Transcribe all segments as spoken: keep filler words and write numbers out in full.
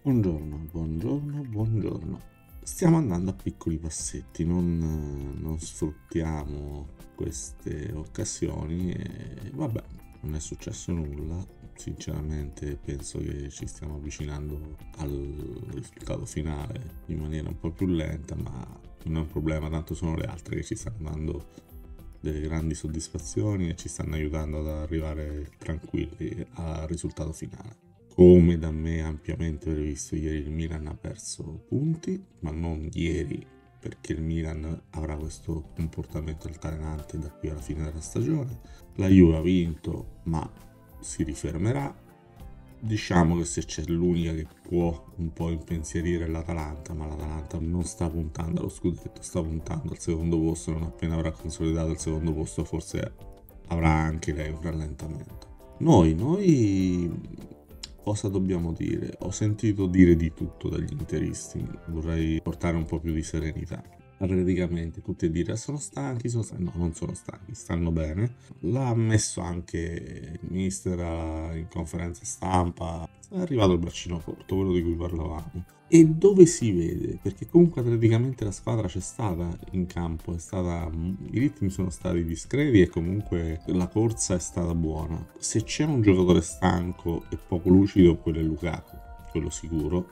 Buongiorno, buongiorno, buongiorno. Stiamo andando a piccoli passetti, non, non sfruttiamo queste occasioni e vabbè, non è successo nulla. Sinceramente penso che ci stiamo avvicinando al risultato finale in maniera un po' più lenta, ma non è un problema, tanto sono le altre che ci stanno dando delle grandi soddisfazioni e ci stanno aiutando ad arrivare tranquilli al risultato finale. Come da me ampiamente previsto, ieri il Milan ha perso punti, ma non ieri, perché il Milan avrà questo comportamento altalenante da qui alla fine della stagione. La Juve ha vinto, ma si rifermerà. Diciamo che se c'è l'unica che può un po' impensierire è l'Atalanta, ma l'Atalanta non sta puntando allo scudetto, sta puntando al secondo posto. Non appena avrà consolidato il secondo posto forse avrà anche lei un rallentamento. Noi, noi... Cosa dobbiamo dire? Ho sentito dire di tutto dagli interisti, vorrei portare un po' più di serenità. Praticamente tutti a dire sono stanchi, sono stanchi. No, non sono stanchi, stanno bene. L'ha ammesso anche il mister in conferenza stampa. È arrivato il braccino corto, quello di cui parlavamo. E dove si vede? Perché comunque atleticamente la squadra c'è stata in campo, è stata, i ritmi sono stati discreti e comunque la corsa è stata buona. Se c'è un giocatore stanco e poco lucido, quello è Lukaku, quello sicuro.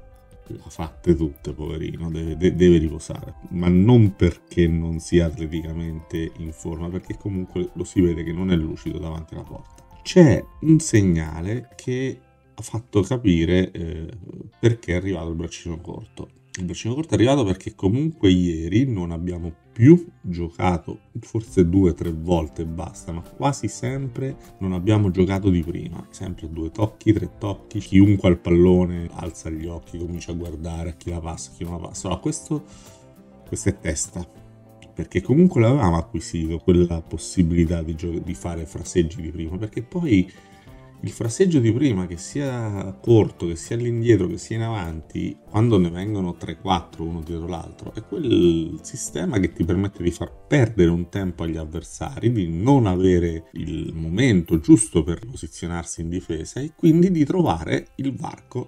Le ha fatte tutte, poverino, deve, de- deve riposare, ma non perché non sia atleticamente in forma, perché comunque lo si vede che non è lucido davanti alla porta. C'è un segnale che ha fatto capire eh, perché è arrivato il braccino corto. Il braccino corto è arrivato perché comunque ieri non abbiamo più giocato, forse due o tre volte basta, ma quasi sempre non abbiamo giocato di prima. Sempre due tocchi, tre tocchi, chiunque al pallone alza gli occhi, comincia a guardare a chi la passa, a chi non la passa. Allora, questo, questa è testa, perché comunque l'avevamo acquisito quella possibilità di, gio- di fare fraseggi di prima, perché poi il fraseggio di prima, che sia corto, che sia all'indietro, che sia in avanti, quando ne vengono tre quattro uno dietro l'altro, è quel sistema che ti permette di far perdere un tempo agli avversari, di non avere il momento giusto per posizionarsi in difesa e quindi di trovare il varco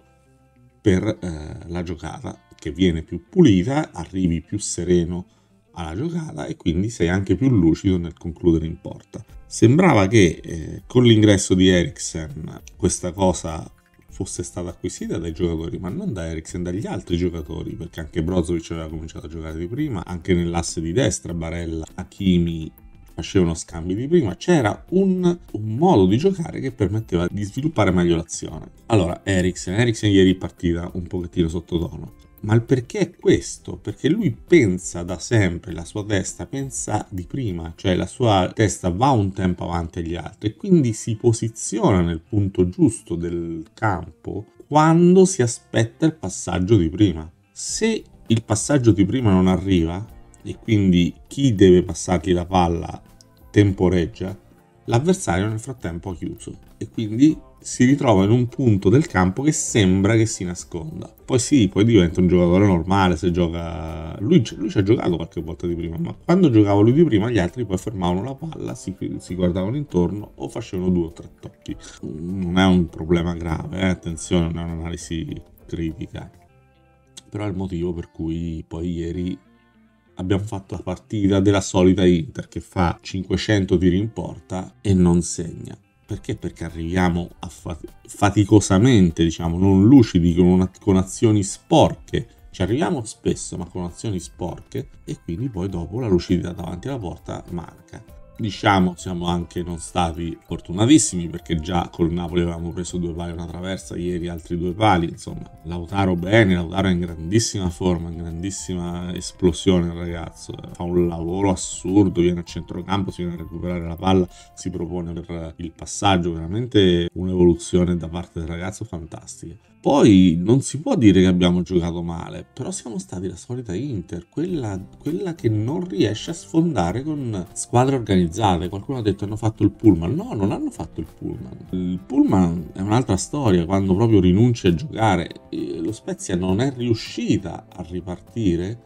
per eh, la giocata, che viene più pulita, arrivi più sereno alla giocata e quindi sei anche più lucido nel concludere in porta. Sembrava che eh, con l'ingresso di Eriksen questa cosa fosse stata acquisita dai giocatori, ma non da Eriksen, dagli altri giocatori, perché anche Brozovic aveva cominciato a giocare di prima, anche nell'asse di destra Barella, Hakimi facevano scambi di prima, c'era un, un modo di giocare che permetteva di sviluppare meglio l'azione. Allora, Eriksen, Eriksen ieri partita un pochettino sottotono. Ma il perché è questo? Perché lui pensa da sempre, la sua testa pensa di prima, cioè la sua testa va un tempo avanti agli altri e quindi si posiziona nel punto giusto del campo quando si aspetta il passaggio di prima. Se il passaggio di prima non arriva e quindi chi deve passargli la palla temporeggia, l'avversario nel frattempo ha chiuso e quindi si ritrova in un punto del campo che sembra che si nasconda. Poi sì, poi diventa un giocatore normale se gioca... Lui, lui ci ha giocato qualche volta di prima, ma quando giocava lui di prima gli altri poi fermavano la palla, si, si guardavano intorno o facevano due o tre tocchi. Non è un problema grave, eh? Attenzione, non è un'analisi critica. Però è il motivo per cui poi ieri abbiamo fatto la partita della solita Inter che fa cinquecento tiri in porta e non segna. Perché? Perché arriviamo a fat- faticosamente, diciamo, non lucidi, con, una, con azioni sporche. Ci arriviamo spesso, ma con azioni sporche, e quindi poi dopo la lucidità davanti alla porta manca. Diciamo, siamo anche non stati fortunatissimi perché già col Napoli avevamo preso due pali e una traversa, ieri altri due pali, insomma. Lautaro bene, Lautaro è in grandissima forma, in grandissima esplosione il ragazzo, fa un lavoro assurdo, viene a centrocampo, si viene a recuperare la palla, si propone per il passaggio, veramente un'evoluzione da parte del ragazzo fantastica. Poi non si può dire che abbiamo giocato male, però siamo stati la solita Inter, quella, quella che non riesce a sfondare con squadre organizzate. Qualcuno ha detto hanno fatto il pullman, no, non hanno fatto il pullman. Il pullman è un'altra storia, quando proprio rinunci a giocare. Lo Spezia non è riuscita a ripartire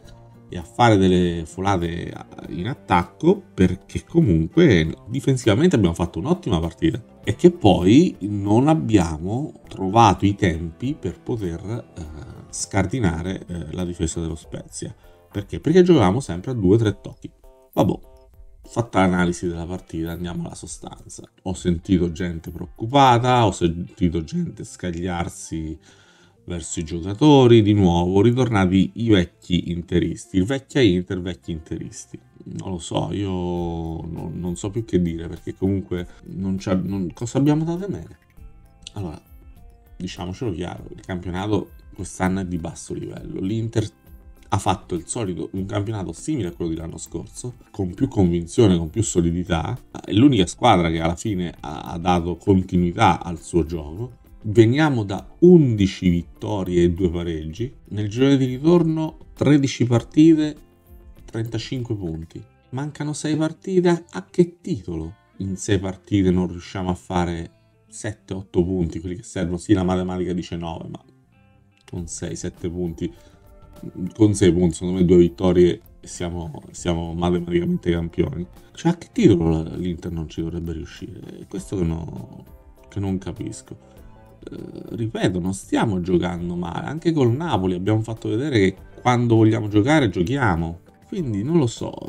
e a fare delle folate in attacco, perché comunque difensivamente abbiamo fatto un'ottima partita e che poi non abbiamo trovato i tempi per poter eh, scardinare eh, la difesa dello Spezia. Perché? Perché giocavamo sempre a due tre tocchi. Vabbè, fatta l'analisi della partita, andiamo alla sostanza. Ho sentito gente preoccupata, ho sentito gente scagliarsi verso i giocatori, di nuovo ritornati i vecchi interisti, il vecchia Inter, vecchi interisti. Non lo so, io non, non so più che dire, perché comunque non c'è, non, cosa abbiamo da temere? Allora, diciamocelo chiaro, il campionato quest'anno è di basso livello. L'Inter ha fatto il solito, un campionato simile a quello dell'anno scorso, con più convinzione, con più solidità. È l'unica squadra che alla fine ha, ha dato continuità al suo gioco. Veniamo da undici vittorie e due pareggi. Nel girone di ritorno tredici partite, trentacinque punti. Mancano sei partite, a che titolo? In sei partite non riusciamo a fare sette otto punti, quelli che servono. Sì, la matematica dice nove, ma con sei sette punti, con sei punti, secondo me due vittorie e siamo, siamo matematicamente campioni. Cioè, a che titolo l'Inter non ci dovrebbe riuscire? È questo che, no, che non capisco. Uh, ripeto, non stiamo giocando male. Anche col Napoli abbiamo fatto vedere che quando vogliamo giocare giochiamo. Quindi non lo so,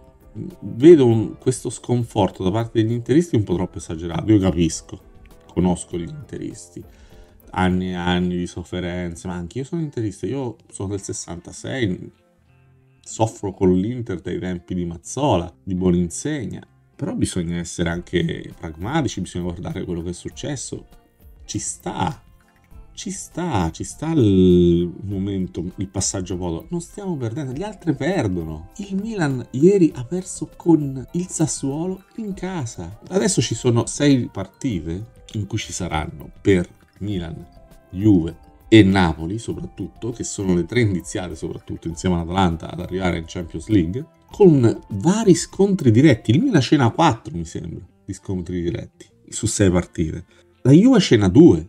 vedo un, questo sconforto da parte degli interisti un po' troppo esagerato. Io capisco, conosco gli interisti, anni e anni di sofferenze, ma anche io sono interista. Io sono del sessantasei, soffro con l'Inter dai tempi di Mazzola, di Boninsegna. Però bisogna essere anche pragmatici, bisogna guardare quello che è successo. Ci sta, ci sta, ci sta il momento, il passaggio polo. Non stiamo perdendo, gli altri perdono. Il Milan ieri ha perso con il Sassuolo in casa. Adesso ci sono sei partite in cui ci saranno per Milan, Juve e Napoli soprattutto, che sono le tre indiziate soprattutto insieme all'Atalanta ad arrivare in Champions League, con vari scontri diretti. Il Milan scena quattro, mi sembra, di scontri diretti su sei partite. La Juve scena due,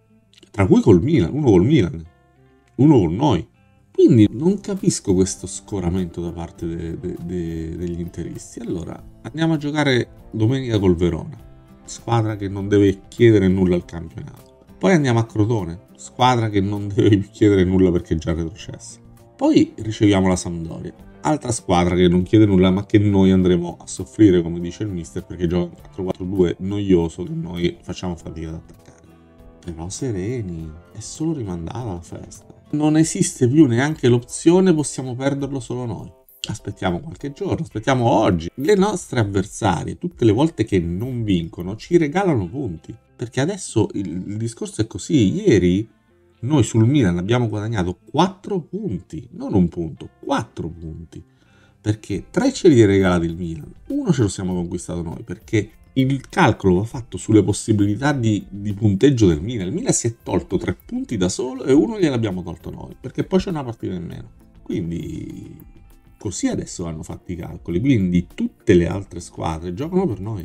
tra cui col Milan, uno col Milan, uno con noi. Quindi non capisco questo scoramento da parte de, de, de, degli interisti. Allora, andiamo a giocare domenica col Verona, squadra che non deve chiedere nulla al campionato. Poi andiamo a Crotone, squadra che non deve più chiedere nulla perché è già retrocessa. Poi riceviamo la Sampdoria, altra squadra che non chiede nulla ma che noi andremo a soffrire, come dice il mister, perché gioca un quattro quattro due noioso che noi facciamo fatica ad attaccare. Però sereni, è solo rimandata la festa. Non esiste più neanche l'opzione possiamo perderlo solo noi. Aspettiamo qualche giorno, aspettiamo oggi. Le nostre avversarie, tutte le volte che non vincono, ci regalano punti. Perché adesso il, il discorso è così. Ieri noi sul Milan abbiamo guadagnato quattro punti, non un punto, quattro punti. Perché tre ce li ha regalati il Milan, uno ce lo siamo conquistato noi, perché il calcolo va fatto sulle possibilità di, di punteggio del Milan. Il Milan si è tolto tre punti da solo e uno gliel'abbiamo tolto noi, perché poi c'è una partita in meno. Quindi così adesso vanno fatti i calcoli. Quindi tutte le altre squadre giocano per noi.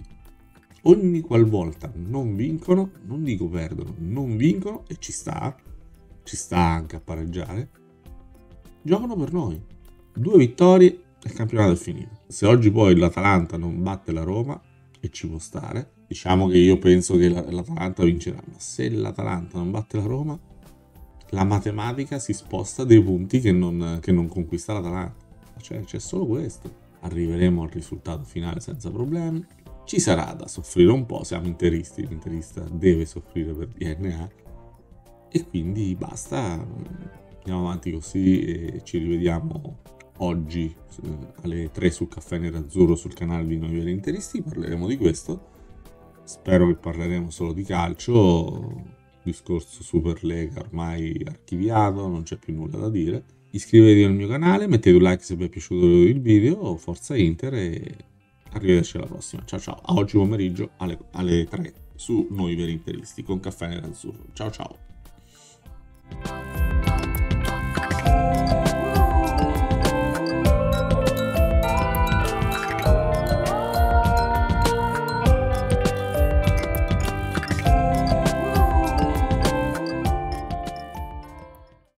Ogni qualvolta non vincono, non dico perdono, non vincono, e ci sta, ci sta anche a pareggiare, giocano per noi. Due vittorie e il campionato è finito. Se oggi poi l'Atalanta non batte la Roma, e ci può stare, diciamo che io penso che l'Atalanta vincerà, ma se l'Atalanta non batte la Roma, la matematica si sposta dei punti che non, che non conquista l'Atalanta. Cioè c'è solo questo. Arriveremo al risultato finale senza problemi. Ci sarà da soffrire un po', siamo interisti, l'interista deve soffrire per D N A, e quindi basta, andiamo avanti così e ci rivediamo oggi alle tre sul Caffè Nerazzurro sul canale di Noi Veri Interisti. Parleremo di questo, spero che parleremo solo di calcio, discorso Superlega ormai archiviato, non c'è più nulla da dire. Iscrivetevi al mio canale, mettete un like se vi è piaciuto il video, forza Inter, e arrivederci alla prossima. Ciao ciao, a oggi pomeriggio alle, alle tre su Noi Veri Interisti con Caffè Nerazzurro. Ciao ciao.